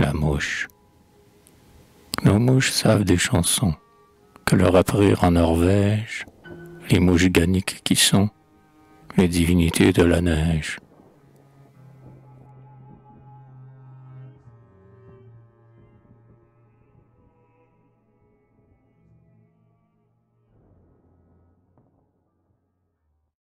la mouche. Nos mouches savent des chansons que leur apprirent en Norvège les mouches ganiques qui sont les divinités de la neige.